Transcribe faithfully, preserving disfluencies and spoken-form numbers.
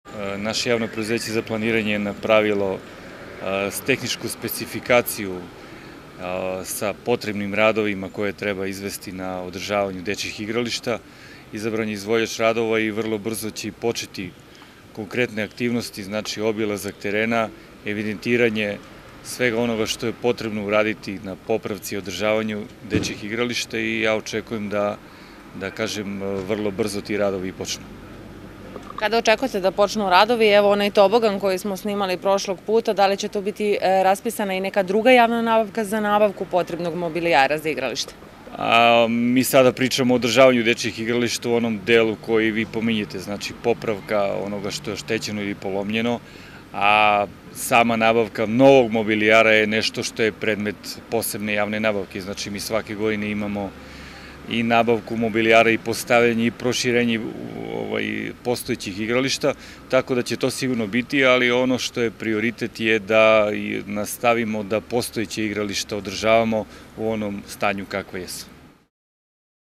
Naše javno preduzeće za planiranje je napravilo tehničku specifikaciju sa potrebnim radovima koje treba izvesti na održavanju dečjih igrališta. Izabran je izvođač radova i vrlo brzo će početi konkretne aktivnosti, znači obilazak terena, evidentiranje svega onoga što je potrebno uraditi na popravci i održavanju dečjih igrališta i ja očekujem da, da kažem, vrlo brzo ti radovi počnu. Kada očekujete da počnu radovi, evo onaj tobogan koji smo snimali prošlog puta, da li će to biti raspisana i neka druga javna nabavka za nabavku potrebnog mobilijara za igralište? A, mi sada pričamo o održavanju dečjih igrališta u onom delu koji vi pominjete, znači popravka onoga što je oštećeno ili polomljeno, a sama nabavka novog mobilijara je nešto što je predmet posebne javne nabavke. Znači mi svake godine imamo i nabavku mobilijara i postavljanje i proširenje postojećih igrališta, tako da će to sigurno biti, ali ono što je prioritet je da nastavimo da postojeće igrališta održavamo u onom stanju kakve jesu.